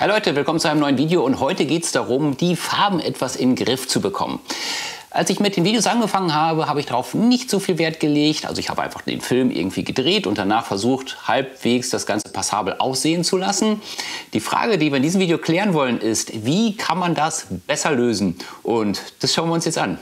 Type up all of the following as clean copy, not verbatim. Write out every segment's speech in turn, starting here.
Hi Leute, willkommen zu einem neuen Video und heute geht es darum, die Farben etwas in den Griff zu bekommen. Als ich mit den Videos angefangen habe, habe ich darauf nicht so viel Wert gelegt. Also ich habe einfach den Film irgendwie gedreht und danach versucht, halbwegs das Ganze passabel aussehen zu lassen. Die Frage, die wir in diesem Video klären wollen, ist, wie kann man das besser lösen? Und das schauen wir uns jetzt an.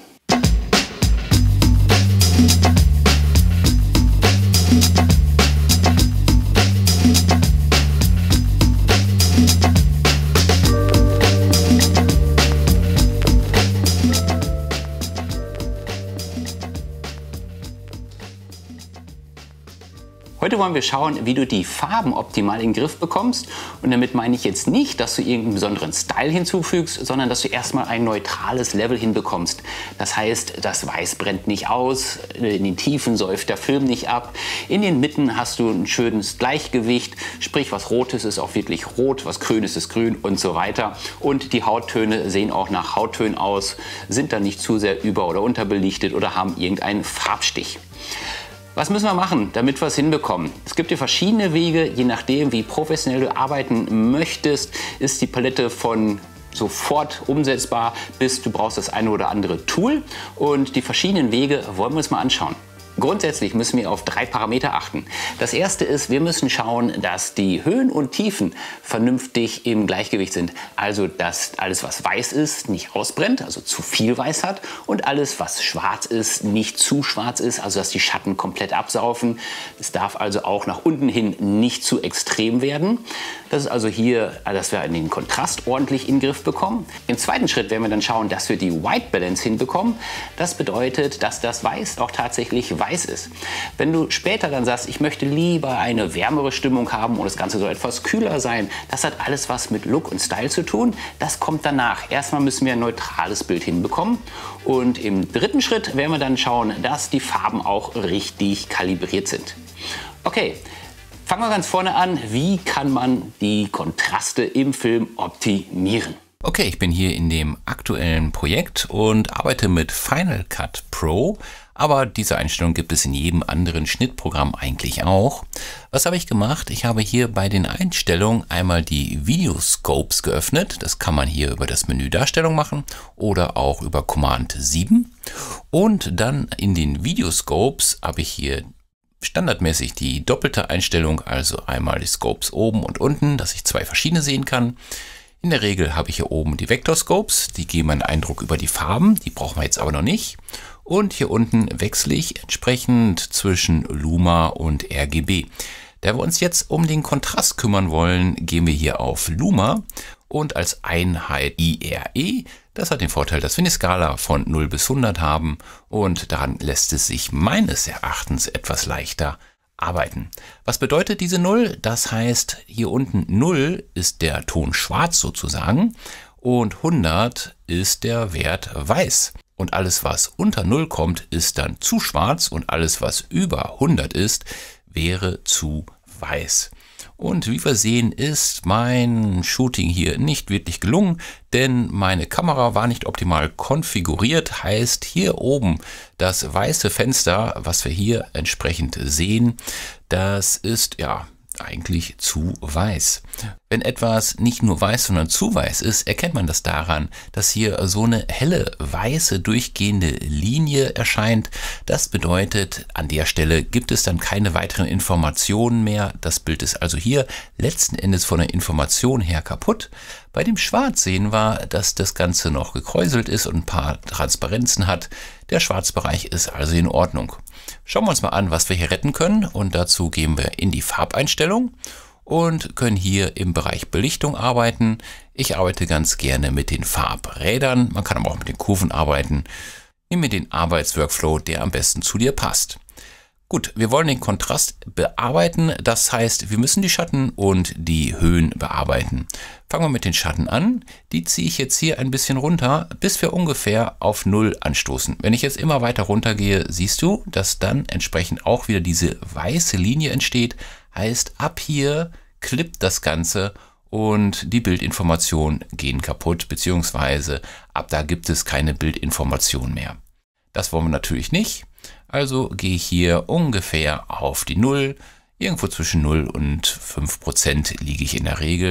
Heute wollen wir schauen, wie du die Farben optimal in den Griff bekommst. Und damit meine ich jetzt nicht, dass du irgendeinen besonderen Style hinzufügst, sondern dass du erstmal ein neutrales Level hinbekommst. Das heißt, das Weiß brennt nicht aus, in den Tiefen säuft der Film nicht ab, in den Mitten hast du ein schönes Gleichgewicht, sprich was Rotes ist auch wirklich rot, was Grünes ist grün und so weiter. Und die Hauttöne sehen auch nach Hauttönen aus, sind dann nicht zu sehr über- oder unterbelichtet oder haben irgendeinen Farbstich. Was müssen wir machen, damit wir es hinbekommen? Es gibt hier verschiedene Wege, je nachdem, wie professionell du arbeiten möchtest, ist die Palette von sofort umsetzbar, bis du brauchst das eine oder andere Tool. Und die verschiedenen Wege wollen wir uns mal anschauen. Grundsätzlich müssen wir auf 3 Parameter achten. Das erste ist, wir müssen schauen, dass die Höhen und Tiefen vernünftig im Gleichgewicht sind. Also, dass alles, was weiß ist, nicht ausbrennt, also zu viel Weiß hat. Und alles, was schwarz ist, nicht zu schwarz ist, also dass die Schatten komplett absaufen. Es darf also auch nach unten hin nicht zu extrem werden. Das ist also hier, dass wir den Kontrast ordentlich in den Griff bekommen. Im zweiten Schritt werden wir dann schauen, dass wir die White Balance hinbekommen. Das bedeutet, dass das Weiß auch tatsächlich weiß ist. Wenn du später dann sagst, ich möchte lieber eine wärmere Stimmung haben und das Ganze soll etwas kühler sein, das hat alles was mit Look und Style zu tun. Das kommt danach. Erstmal müssen wir ein neutrales Bild hinbekommen. Und im dritten Schritt werden wir dann schauen, dass die Farben auch richtig kalibriert sind. Okay. Fangen wir ganz vorne an, wie kann man die Kontraste im Film optimieren? Okay, ich bin hier in dem aktuellen Projekt und arbeite mit Final Cut Pro, aber diese Einstellung gibt es in jedem anderen Schnittprogramm eigentlich auch. Was habe ich gemacht? Ich habe hier bei den Einstellungen einmal die Video Scopes geöffnet. Das kann man hier über das Menü Darstellung machen oder auch über Command 7. Und dann in den Video Scopes habe ich hier standardmäßig die doppelte Einstellung, also einmal die Scopes oben und unten, dass ich 2 verschiedene sehen kann. In der Regel habe ich hier oben die Vector Scopes, die geben einen Eindruck über die Farben, die brauchen wir jetzt aber noch nicht. Und hier unten wechsle ich entsprechend zwischen Luma und RGB. Da wir uns jetzt um den Kontrast kümmern wollen, gehen wir hier auf Luma und als Einheit IRE. Das hat den Vorteil, dass wir eine Skala von 0 bis 100 haben und daran lässt es sich meines Erachtens etwas leichter arbeiten. Was bedeutet diese 0? Das heißt, hier unten 0 ist der Ton schwarz sozusagen und 100 ist der Wert weiß. Und alles, was unter 0 kommt, ist dann zu schwarz und alles, was über 100 ist, wäre zu weiß. Und wie wir sehen, ist mein Shooting hier nicht wirklich gelungen, denn meine Kamera war nicht optimal konfiguriert. Heißt, hier oben das weiße Fenster, was wir hier entsprechend sehen, das ist ja eigentlich zu weiß. Wenn etwas nicht nur weiß, sondern zu weiß ist, erkennt man das daran, dass hier so eine helle, weiße, durchgehende Linie erscheint. Das bedeutet, an der Stelle gibt es dann keine weiteren Informationen mehr. Das Bild ist also hier letzten Endes von der Information her kaputt. Bei dem Schwarz sehen wir, dass das Ganze noch gekräuselt ist und ein paar Transparenzen hat. Der Schwarzbereich ist also in Ordnung. Schauen wir uns mal an, was wir hier retten können, und dazu gehen wir in die Farbeinstellung und können hier im Bereich Belichtung arbeiten. Ich arbeite ganz gerne mit den Farbrädern, man kann aber auch mit den Kurven arbeiten. Nimm mir den Arbeitsworkflow, der am besten zu dir passt. Gut, wir wollen den Kontrast bearbeiten, das heißt, wir müssen die Schatten und die Höhen bearbeiten. Fangen wir mit den Schatten an. Die ziehe ich jetzt hier ein bisschen runter, bis wir ungefähr auf 0 anstoßen. Wenn ich jetzt immer weiter runter gehe, siehst du, dass dann entsprechend auch wieder diese weiße Linie entsteht. Heißt, ab hier klippt das Ganze und die Bildinformationen gehen kaputt, beziehungsweise ab da gibt es keine Bildinformation mehr. Das wollen wir natürlich nicht. Also gehe ich hier ungefähr auf die 0. Irgendwo zwischen 0 und 5% liege ich in der Regel.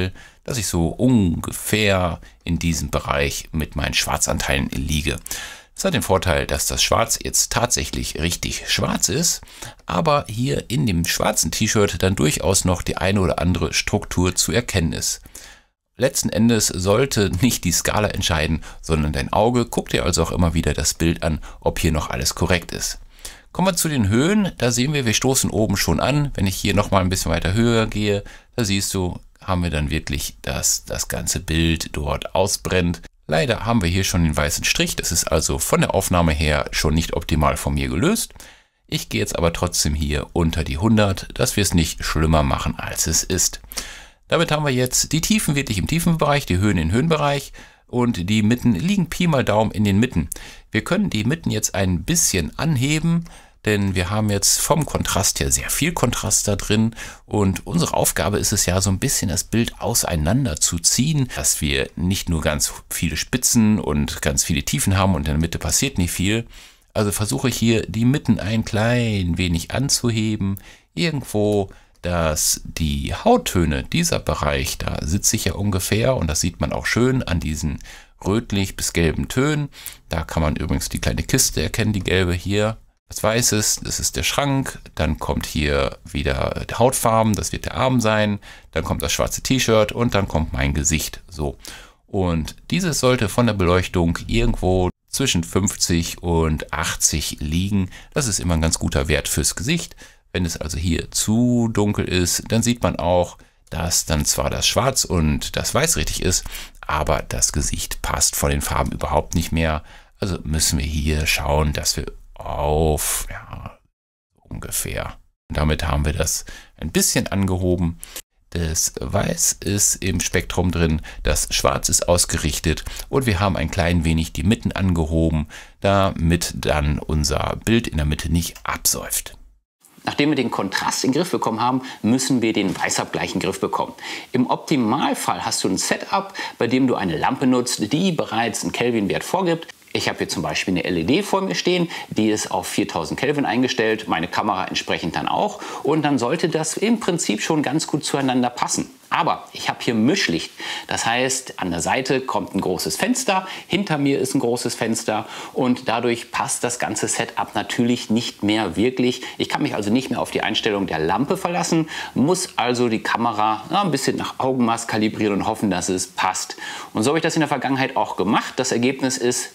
dass ich so ungefähr in diesem Bereich mit meinen Schwarzanteilen liege. Das hat den Vorteil, dass das Schwarz jetzt tatsächlich richtig schwarz ist, aber hier in dem schwarzen T-Shirt dann durchaus noch die eine oder andere Struktur zu erkennen ist. Letzten Endes sollte nicht die Skala entscheiden, sondern dein Auge. Guck dir also auch immer wieder das Bild an, ob hier noch alles korrekt ist. Kommen wir zu den Höhen. Da sehen wir stoßen oben schon an. Wenn ich hier nochmal ein bisschen weiter höher gehe, da siehst du, haben wir dann wirklich, dass das ganze Bild dort ausbrennt. Leider haben wir hier schon den weißen Strich. Das ist also von der Aufnahme her schon nicht optimal von mir gelöst. Ich gehe jetzt aber trotzdem hier unter die 100, dass wir es nicht schlimmer machen, als es ist. Damit haben wir jetzt die Tiefen wirklich im Tiefenbereich, die Höhen im Höhenbereich und die Mitten liegen Pi mal Daumen in den Mitten. Wir können die Mitten jetzt ein bisschen anheben, denn wir haben jetzt vom Kontrast her sehr viel Kontrast da drin und unsere Aufgabe ist es ja so ein bisschen das Bild auseinander zu ziehen, dass wir nicht nur ganz viele Spitzen und ganz viele Tiefen haben und in der Mitte passiert nicht viel. Also versuche ich hier die Mitten ein klein wenig anzuheben, irgendwo, dass die Hauttöne, dieser Bereich, da sitze ich ja ungefähr und das sieht man auch schön an diesen rötlich bis gelben Tönen. Da kann man übrigens die kleine Kiste erkennen, die gelbe hier. Das Weiße ist, das ist der Schrank, dann kommt hier wieder die Hautfarben, das wird der Arm sein, dann kommt das schwarze T-Shirt und dann kommt mein Gesicht. So. Und dieses sollte von der Beleuchtung irgendwo zwischen 50 und 80 liegen. Das ist immer ein ganz guter Wert fürs Gesicht. Wenn es also hier zu dunkel ist, dann sieht man auch, dass dann zwar das Schwarz und das Weiß richtig ist, aber das Gesicht passt von den Farben überhaupt nicht mehr. Also müssen wir hier schauen, dass wir auf, ja, ungefähr. Und damit haben wir das ein bisschen angehoben. Das Weiß ist im Spektrum drin, das Schwarz ist ausgerichtet und wir haben ein klein wenig die Mitten angehoben, damit dann unser Bild in der Mitte nicht absäuft. Nachdem wir den Kontrast in den Griff bekommen haben, müssen wir den Weißabgleich in den Griff bekommen. Im Optimalfall hast du ein Setup, bei dem du eine Lampe nutzt, die bereits einen Kelvin-Wert vorgibt. Ich habe hier zum Beispiel eine LED vor mir stehen, die ist auf 4000 Kelvin eingestellt, meine Kamera entsprechend dann auch und dann sollte das im Prinzip schon ganz gut zueinander passen. Aber ich habe hier Mischlicht, das heißt an der Seite kommt ein großes Fenster, hinter mir ist ein großes Fenster und dadurch passt das ganze Setup natürlich nicht mehr wirklich. Ich kann mich also nicht mehr auf die Einstellung der Lampe verlassen, muss also die Kamera ein bisschen nach Augenmaß kalibrieren und hoffen, dass es passt. Und so habe ich das in der Vergangenheit auch gemacht. Das Ergebnis ist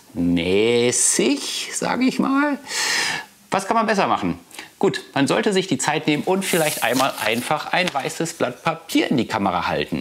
mäßig, sage ich mal. Was kann man besser machen? Gut, man sollte sich die Zeit nehmen und vielleicht einmal einfach ein weißes Blatt Papier in die Kamera halten.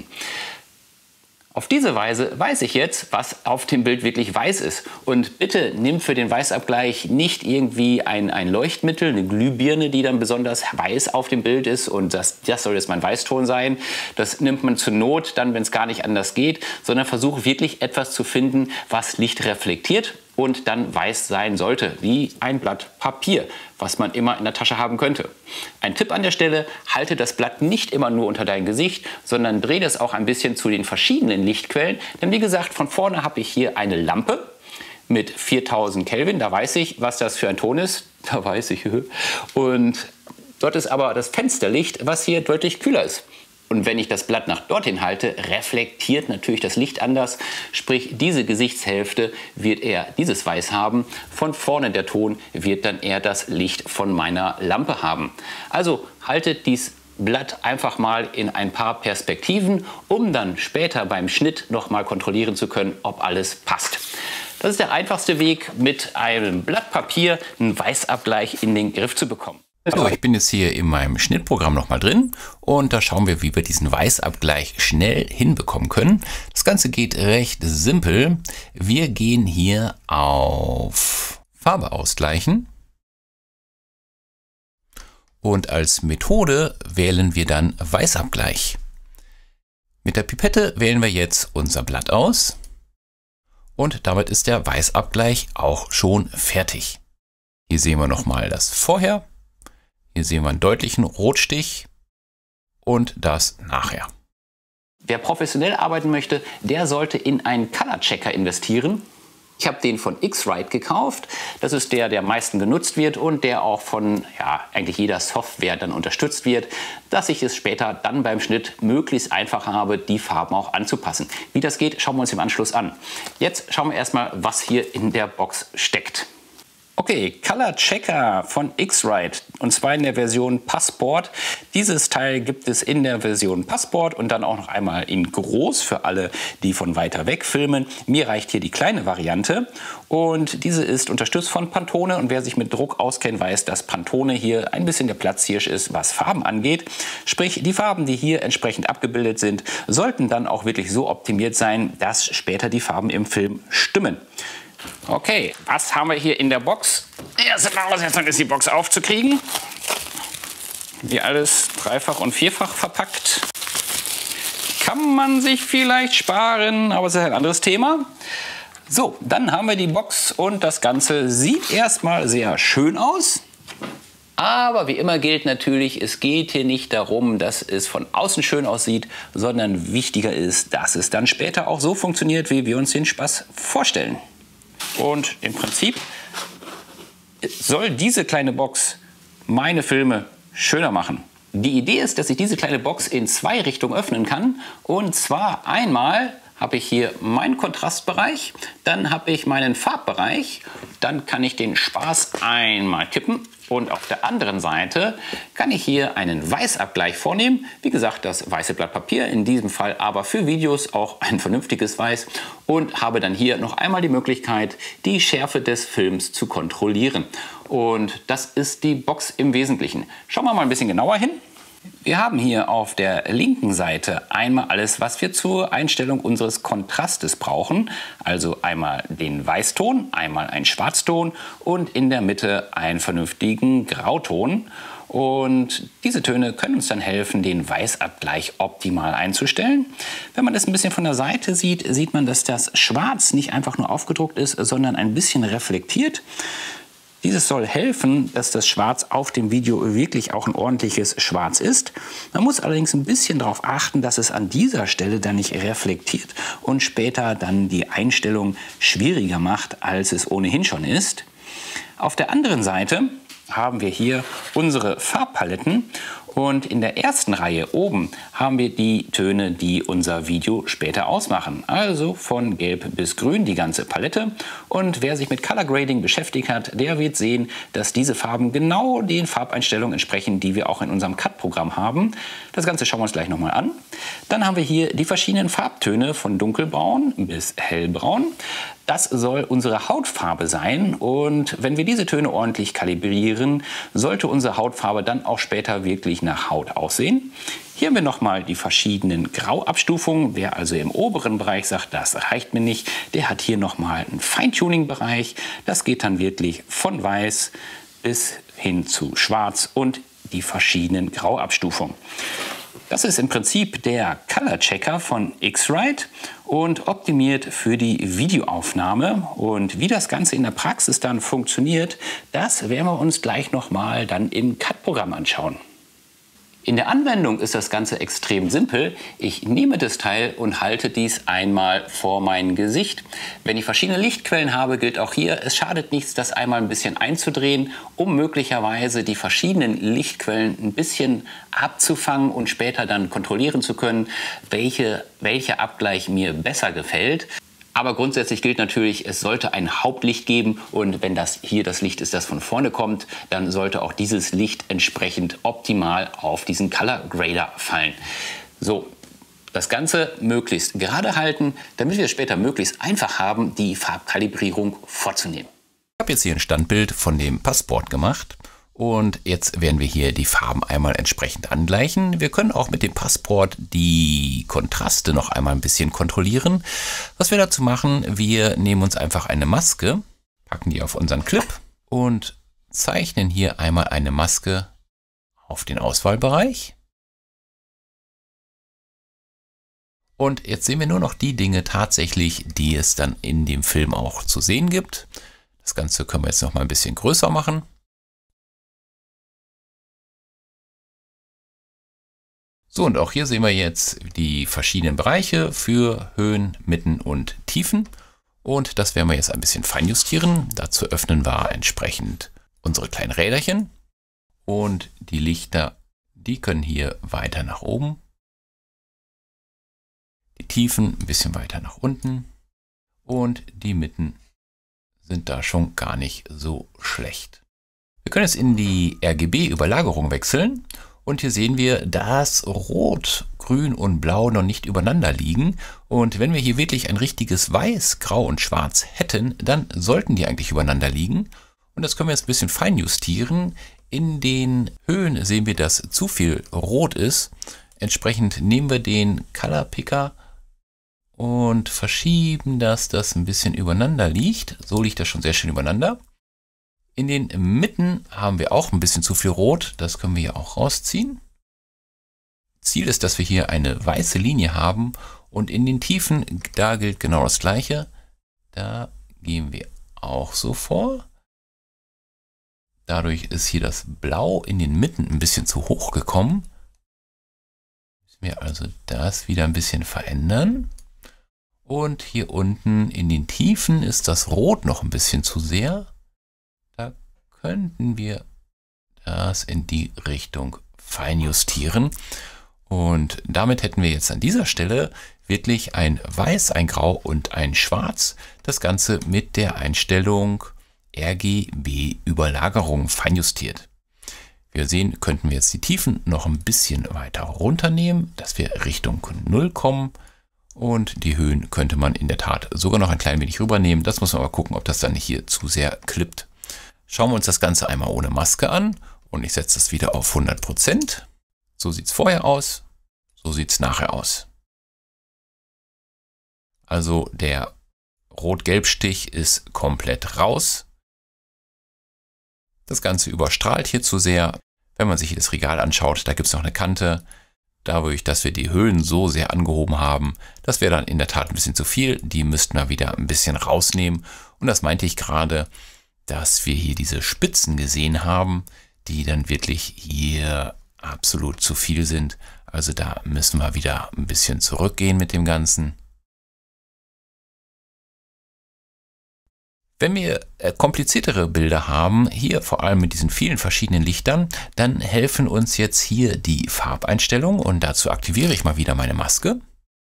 Auf diese Weise weiß ich jetzt, was auf dem Bild wirklich weiß ist. Und bitte nimm für den Weißabgleich nicht irgendwie ein Leuchtmittel, eine Glühbirne, die dann besonders weiß auf dem Bild ist und das soll jetzt mein Weißton sein. Das nimmt man zur Not dann, wenn es gar nicht anders geht, sondern versuche wirklich etwas zu finden, was Licht reflektiert und dann weiß sein sollte, wie ein Blatt Papier, was man immer in der Tasche haben könnte. Ein Tipp an der Stelle, halte das Blatt nicht immer nur unter dein Gesicht, sondern drehe das auch ein bisschen zu den verschiedenen Lichtquellen. Denn wie gesagt, von vorne habe ich hier eine Lampe mit 4000 Kelvin, da weiß ich, was das für ein Ton ist, da weiß ich. Und dort ist aber das Fensterlicht, was hier deutlich kühler ist. Und wenn ich das Blatt nach dorthin halte, reflektiert natürlich das Licht anders. Sprich, diese Gesichtshälfte wird eher dieses Weiß haben. Von vorne der Ton wird dann eher das Licht von meiner Lampe haben. Also haltet dies Blatt einfach mal in ein paar Perspektiven, um dann später beim Schnitt nochmal kontrollieren zu können, ob alles passt. Das ist der einfachste Weg, mit einem Blatt Papier einen Weißabgleich in den Griff zu bekommen. So, ich bin jetzt hier in meinem Schnittprogramm nochmal drin und da schauen wir, wie wir diesen Weißabgleich schnell hinbekommen können. Das Ganze geht recht simpel. Wir gehen hier auf Farbe ausgleichen und als Methode wählen wir dann Weißabgleich. Mit der Pipette wählen wir jetzt unser Blatt aus und damit ist der Weißabgleich auch schon fertig. Hier sehen wir nochmal das Vorher. Hier sehen wir einen deutlichen Rotstich und das nachher. Wer professionell arbeiten möchte, der sollte in einen Color Checker investieren. Ich habe den von X-Rite gekauft. Das ist der, der am meisten genutzt wird und der auch von eigentlich jeder Software dann unterstützt wird, dass ich es später dann beim Schnitt möglichst einfach habe, die Farben auch anzupassen. Wie das geht, schauen wir uns im Anschluss an. Jetzt schauen wir erstmal, was hier in der Box steckt. Okay, Color Checker von X-Rite und zwar in der Version Passport. Dieses Teil gibt es in der Version Passport und dann auch noch einmal in groß für alle, die von weiter weg filmen. Mir reicht hier die kleine Variante und diese ist unterstützt von Pantone und wer sich mit Druck auskennt, weiß, dass Pantone hier ein bisschen der Platzhirsch ist, was Farben angeht. Sprich, die Farben, die hier entsprechend abgebildet sind, sollten dann auch wirklich so optimiert sein, dass später die Farben im Film stimmen. Okay, was haben wir hier in der Box? Erste Voraussetzung ist, die Box aufzukriegen. Wie alles dreifach und vierfach verpackt. Kann man sich vielleicht sparen, aber es ist ein anderes Thema. So, dann haben wir die Box und das Ganze sieht erstmal sehr schön aus. Aber wie immer gilt natürlich, es geht hier nicht darum, dass es von außen schön aussieht, sondern wichtiger ist, dass es dann später auch so funktioniert, wie wir uns den Spaß vorstellen. Und im Prinzip soll diese kleine Box meine Filme schöner machen. Die Idee ist, dass ich diese kleine Box in zwei Richtungen öffnen kann. Und zwar einmal habe ich hier meinen Kontrastbereich, dann habe ich meinen Farbbereich, dann kann ich den Spaß einmal kippen und auf der anderen Seite kann ich hier einen Weißabgleich vornehmen. Wie gesagt, das weiße Blatt Papier, in diesem Fall aber für Videos auch ein vernünftiges Weiß und habe dann hier noch einmal die Möglichkeit, die Schärfe des Films zu kontrollieren. Und das ist die Box im Wesentlichen. Schauen wir mal ein bisschen genauer hin. Wir haben hier auf der linken Seite einmal alles, was wir zur Einstellung unseres Kontrastes brauchen. Also einmal den Weißton, einmal einen Schwarzton und in der Mitte einen vernünftigen Grauton. Und diese Töne können uns dann helfen, den Weißabgleich optimal einzustellen. Wenn man das ein bisschen von der Seite sieht, sieht man, dass das Schwarz nicht einfach nur aufgedruckt ist, sondern ein bisschen reflektiert. Dieses soll helfen, dass das Schwarz auf dem Video wirklich auch ein ordentliches Schwarz ist. Man muss allerdings ein bisschen darauf achten, dass es an dieser Stelle dann nicht reflektiert und später dann die Einstellung schwieriger macht, als es ohnehin schon ist. Auf der anderen Seite haben wir hier unsere Farbpaletten und in der ersten Reihe oben haben wir die Töne, die unser Video später ausmachen. Also von Gelb bis Grün die ganze Palette. Und wer sich mit Color Grading beschäftigt hat, der wird sehen, dass diese Farben genau den Farbeinstellungen entsprechen, die wir auch in unserem Cut-Programm haben. Das Ganze schauen wir uns gleich nochmal an. Dann haben wir hier die verschiedenen Farbtöne von dunkelbraun bis hellbraun. Das soll unsere Hautfarbe sein und wenn wir diese Töne ordentlich kalibrieren, sollte unsere Hautfarbe dann auch später wirklich nach Haut aussehen. Hier haben wir nochmal die verschiedenen Grauabstufungen. Wer also im oberen Bereich sagt, das reicht mir nicht, der hat hier nochmal einen Feintuning-Bereich. Das geht dann wirklich von Weiß bis hin zu Schwarz und die verschiedenen Grauabstufungen. Das ist im Prinzip der Color Checker von X-Rite und optimiert für die Videoaufnahme. Und wie das Ganze in der Praxis dann funktioniert, das werden wir uns gleich nochmal dann im Cut-Programm anschauen. In der Anwendung ist das Ganze extrem simpel. Ich nehme das Teil und halte dies einmal vor mein Gesicht. Wenn ich verschiedene Lichtquellen habe, gilt auch hier, es schadet nichts, das einmal ein bisschen einzudrehen, um möglicherweise die verschiedenen Lichtquellen ein bisschen abzufangen und später dann kontrollieren zu können, welcher Abgleich mir besser gefällt. Aber grundsätzlich gilt natürlich, es sollte ein Hauptlicht geben und wenn das hier das Licht ist, das von vorne kommt, dann sollte auch dieses Licht entsprechend optimal auf diesen Color Grader fallen. So, das Ganze möglichst gerade halten, damit wir es später möglichst einfach haben, die Farbkalibrierung vorzunehmen. Ich habe jetzt hier ein Standbild von dem Passport gemacht. Und jetzt werden wir hier die Farben einmal entsprechend angleichen. Wir können auch mit dem Passport die Kontraste noch einmal ein bisschen kontrollieren. Was wir dazu machen, wir nehmen uns einfach eine Maske, packen die auf unseren Clip und zeichnen hier einmal eine Maske auf den Auswahlbereich. Und jetzt sehen wir nur noch die Dinge tatsächlich, die es dann in dem Film auch zu sehen gibt. Das Ganze können wir jetzt noch mal ein bisschen größer machen. So, und auch hier sehen wir jetzt die verschiedenen Bereiche für Höhen, Mitten und Tiefen. Und das werden wir jetzt ein bisschen feinjustieren. Dazu öffnen wir entsprechend unsere kleinen Räderchen. Und die Lichter, die können hier weiter nach oben. Die Tiefen ein bisschen weiter nach unten. Und die Mitten sind da schon gar nicht so schlecht. Wir können jetzt in die RGB-Überlagerung wechseln. Und hier sehen wir, dass Rot, Grün und Blau noch nicht übereinander liegen. Und wenn wir hier wirklich ein richtiges Weiß, Grau und Schwarz hätten, dann sollten die eigentlich übereinander liegen. Und das können wir jetzt ein bisschen fein justieren. In den Höhen sehen wir, dass zu viel Rot ist. Entsprechend nehmen wir den Color Picker und verschieben, dass das ein bisschen übereinander liegt. So liegt das schon sehr schön übereinander. In den Mitten haben wir auch ein bisschen zu viel Rot. Das können wir hier auch rausziehen. Ziel ist, dass wir hier eine weiße Linie haben. Und in den Tiefen, da gilt genau das Gleiche. Da gehen wir auch so vor. Dadurch ist hier das Blau in den Mitten ein bisschen zu hoch gekommen. Müssen wir also das wieder ein bisschen verändern. Und hier unten in den Tiefen ist das Rot noch ein bisschen zu sehr. Da könnten wir das in die Richtung feinjustieren. Und damit hätten wir jetzt an dieser Stelle wirklich ein Weiß, ein Grau und ein Schwarz. Das Ganze mit der Einstellung RGB-Überlagerung feinjustiert. Wie wir sehen, könnten wir jetzt die Tiefen noch ein bisschen weiter runternehmen, dass wir Richtung 0 kommen. Und die Höhen könnte man in der Tat sogar noch ein klein wenig rübernehmen. Das muss man aber gucken, ob das dann nicht hier zu sehr klippt. Schauen wir uns das Ganze einmal ohne Maske an. Und ich setze das wieder auf 100%. So sieht es vorher aus. So sieht es nachher aus. Also der Rot-Gelb-Stich ist komplett raus. Das Ganze überstrahlt hier zu sehr. Wenn man sich hier das Regal anschaut, da gibt es noch eine Kante. Dadurch, dass wir die Höhen so sehr angehoben haben, das wäre dann in der Tat ein bisschen zu viel. Die müssten wir wieder ein bisschen rausnehmen. Und das meinte ich gerade, dass wir hier diese Spitzen gesehen haben, die dann wirklich hier absolut zu viel sind. Also da müssen wir wieder ein bisschen zurückgehen mit dem Ganzen. Wenn wir kompliziertere Bilder haben, hier vor allem mit diesen vielen verschiedenen Lichtern, dann helfen uns jetzt hier die Farbeinstellungen und dazu aktiviere ich mal wieder meine Maske.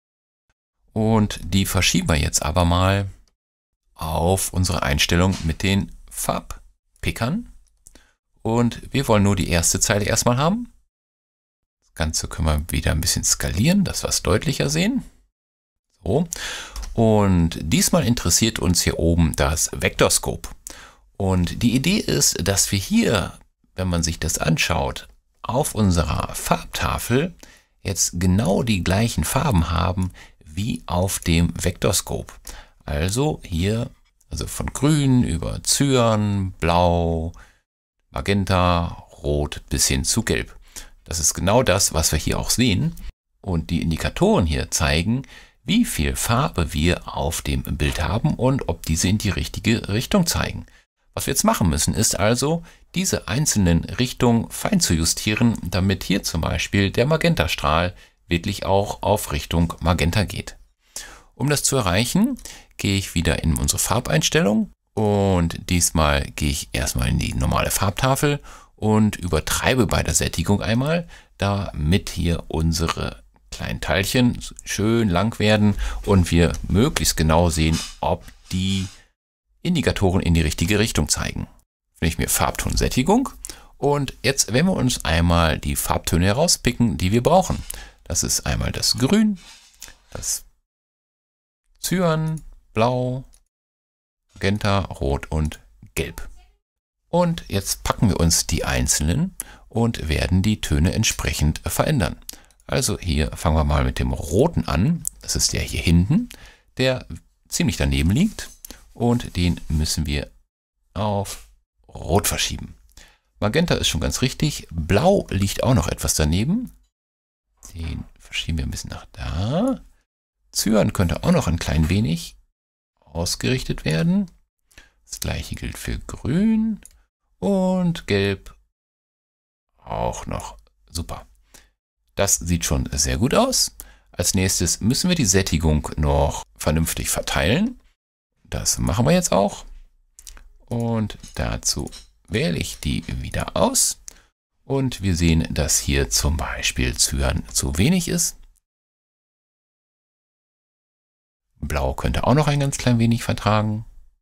Und die verschieben wir jetzt aber mal auf unsere Einstellung mit den Farbpickern. Und wir wollen nur die erste Zeile erstmal haben. Das Ganze können wir wieder ein bisschen skalieren, dass wir es deutlicher sehen. So. Und diesmal interessiert uns hier oben das Vektorscope. Und die Idee ist, dass wir hier, wenn man sich das anschaut, auf unserer Farbtafel jetzt genau die gleichen Farben haben wie auf dem Vektorscope. Also hier, also von Grün über Cyan, Blau, Magenta, Rot bis hin zu Gelb. Das ist genau das, was wir hier auch sehen. Und die Indikatoren hier zeigen, wie viel Farbe wir auf dem Bild haben und ob diese in die richtige Richtung zeigen. Was wir jetzt machen müssen, ist also, diese einzelnen Richtungen fein zu justieren, damit hier zum Beispiel der Magentastrahl wirklich auch auf Richtung Magenta geht. Um das zu erreichen, gehe ich wieder in unsere Farbeinstellung und diesmal gehe ich erstmal in die normale Farbtafel und übertreibe bei der Sättigung einmal, damit hier unsere kleinen Teilchen schön lang werden und wir möglichst genau sehen, ob die Indikatoren in die richtige Richtung zeigen. Finde ich mir Farbton Sättigung und jetzt werden wir uns einmal die Farbtöne herauspicken, die wir brauchen. Das ist einmal das Grün, das Cyan, Blau, Magenta, Rot und Gelb. Und jetzt packen wir uns die einzelnen und werden die Töne entsprechend verändern. Also hier fangen wir mal mit dem Roten an. Das ist der hier hinten, der ziemlich daneben liegt. Und den müssen wir auf Rot verschieben. Magenta ist schon ganz richtig. Blau liegt auch noch etwas daneben. Den verschieben wir ein bisschen nach da. Cyan könnte auch noch ein klein wenig ausgerichtet werden. Das gleiche gilt für Grün und Gelb auch noch. Super. Das sieht schon sehr gut aus. Als nächstes müssen wir die Sättigung noch vernünftig verteilen. das machen wir jetzt auch. Und dazu wähle ich die wieder aus. Und wir sehen, dass hier zum Beispiel Cyan zu wenig ist. Blau könnte auch noch ein ganz klein wenig vertragen.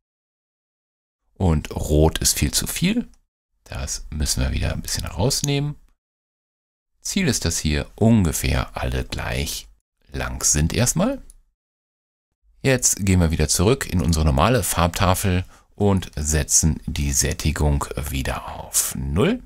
Und Rot ist viel zu viel. Das müssen wir wieder ein bisschen rausnehmen. Ziel ist, dass hier ungefähr alle gleich lang sind erstmal. Jetzt gehen wir wieder zurück in unsere normale Farbtafel und setzen die Sättigung wieder auf 0.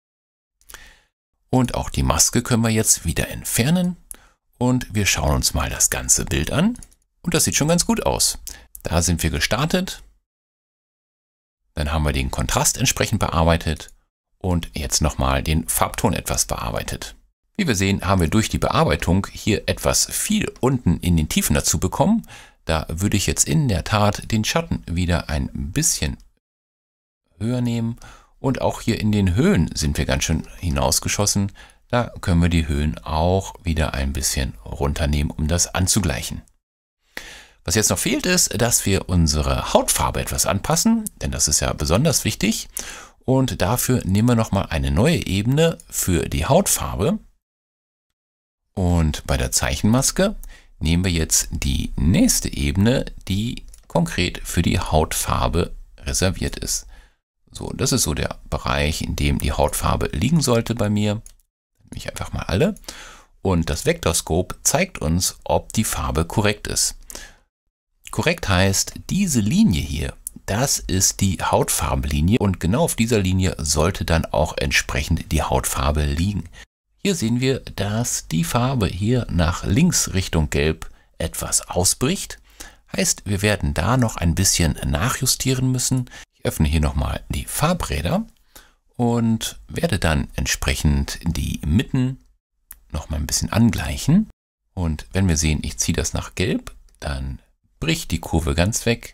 Und auch die Maske können wir jetzt wieder entfernen. Und wir schauen uns mal das ganze Bild an. Und das sieht schon ganz gut aus. Da sind wir gestartet. Dann haben wir den Kontrast entsprechend bearbeitet und jetzt nochmal den Farbton etwas bearbeitet. Wie wir sehen, haben wir durch die Bearbeitung hier etwas viel unten in den Tiefen dazu bekommen. Da würde ich jetzt in der Tat den Schatten wieder ein bisschen höher nehmen. Und auch hier in den Höhen sind wir ganz schön hinausgeschossen. Da können wir die Höhen auch wieder ein bisschen runternehmen, um das anzugleichen. Was jetzt noch fehlt, ist, dass wir unsere Hautfarbe etwas anpassen, denn das ist ja besonders wichtig. Und dafür nehmen wir nochmal eine neue Ebene für die Hautfarbe. Und bei der Zeichenmaske nehmen wir jetzt die nächste Ebene, die konkret für die Hautfarbe reserviert ist. So, das ist so der Bereich, in dem die Hautfarbe liegen sollte bei mir. Nehme ich einfach mal alle. Und das Vektorscope zeigt uns, ob die Farbe korrekt ist. Korrekt heißt, diese Linie hier, das ist die Hautfarbenlinie und genau auf dieser Linie sollte dann auch entsprechend die Hautfarbe liegen. Hier sehen wir, dass die Farbe hier nach links Richtung Gelb etwas ausbricht. Heißt, wir werden da noch ein bisschen nachjustieren müssen. Ich öffne hier nochmal die Farbräder und werde dann entsprechend die Mitten nochmal ein bisschen angleichen. Und wenn wir sehen, ich ziehe das nach Gelb, dann bricht die Kurve ganz weg.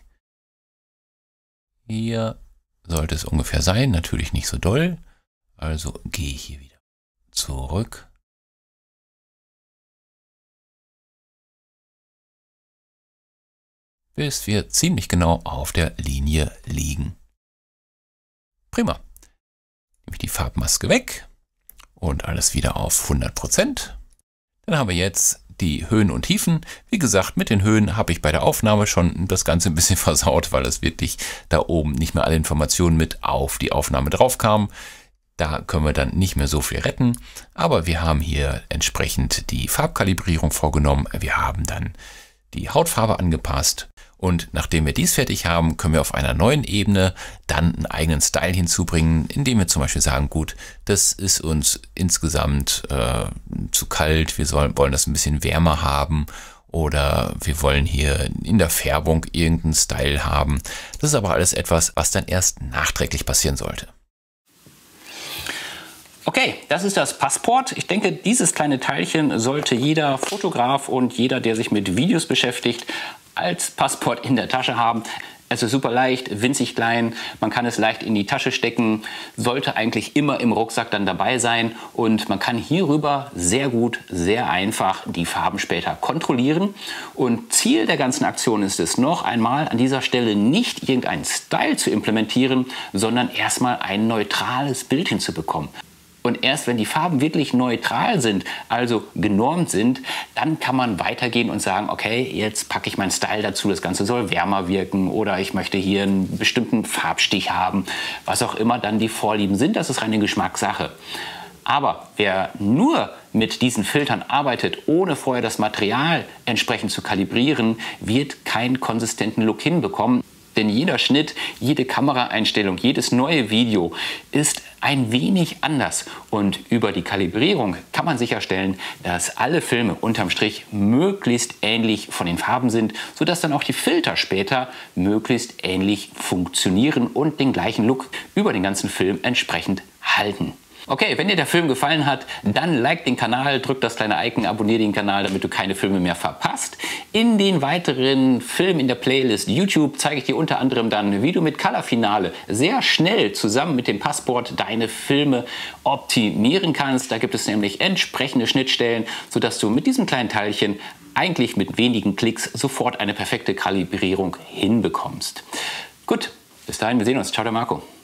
Hier sollte es ungefähr sein, natürlich nicht so doll. Also gehe ich hier wieder zurück. Bis wir ziemlich genau auf der Linie liegen. Prima. Nehme ich die Farbmaske weg und alles wieder auf 100%. Dann haben wir jetzt die Höhen und Tiefen. Wie gesagt, mit den Höhen habe ich bei der Aufnahme schon das Ganze ein bisschen versaut, weil es wirklich da oben nicht mehr alle Informationen mit auf die Aufnahme drauf kamen. Da können wir dann nicht mehr so viel retten. Aber wir haben hier entsprechend die Farbkalibrierung vorgenommen. Wir haben dann die Hautfarbe angepasst. Und nachdem wir dies fertig haben, können wir auf einer neuen Ebene dann einen eigenen Style hinzubringen, indem wir zum Beispiel sagen, gut, das ist uns insgesamt zu kalt, wir wollen das ein bisschen wärmer haben oder wir wollen hier in der Färbung irgendeinen Style haben. Das ist aber alles etwas, was dann erst nachträglich passieren sollte. Okay, das ist das Passport. Ich denke, dieses kleine Teilchen sollte jeder Fotograf und jeder, der sich mit Videos beschäftigt, als Passport in der Tasche haben. Es ist super leicht, winzig klein, man kann es leicht in die Tasche stecken, sollte eigentlich immer im Rucksack dann dabei sein und man kann hierüber sehr gut, sehr einfach die Farben später kontrollieren. Und Ziel der ganzen Aktion ist es noch einmal an dieser Stelle nicht irgendeinen Style zu implementieren, sondern erstmal ein neutrales Bild hinzubekommen. Und erst wenn die Farben wirklich neutral sind, also genormt sind, dann kann man weitergehen und sagen, okay, jetzt packe ich meinen Style dazu, das Ganze soll wärmer wirken oder ich möchte hier einen bestimmten Farbstich haben, was auch immer dann die Vorlieben sind, das ist reine Geschmackssache. Aber wer nur mit diesen Filtern arbeitet, ohne vorher das Material entsprechend zu kalibrieren, wird keinen konsistenten Look hinbekommen. Denn jeder Schnitt, jede Kameraeinstellung, jedes neue Video ist ein wenig anders. Und über die Kalibrierung kann man sicherstellen, dass alle Filme unterm Strich möglichst ähnlich von den Farben sind, sodass dann auch die Filter später möglichst ähnlich funktionieren und den gleichen Look über den ganzen Film entsprechend halten. Okay, wenn dir der Film gefallen hat, dann like den Kanal, drück das kleine Icon, abonniere den Kanal, damit du keine Filme mehr verpasst. In den weiteren Filmen in der Playlist YouTube zeige ich dir unter anderem dann, wie du mit Color Finale sehr schnell zusammen mit dem Passport deine Filme optimieren kannst. Da gibt es nämlich entsprechende Schnittstellen, sodass du mit diesem kleinen Teilchen eigentlich mit wenigen Klicks sofort eine perfekte Kalibrierung hinbekommst. Gut, bis dahin, wir sehen uns. Ciao, der Marco.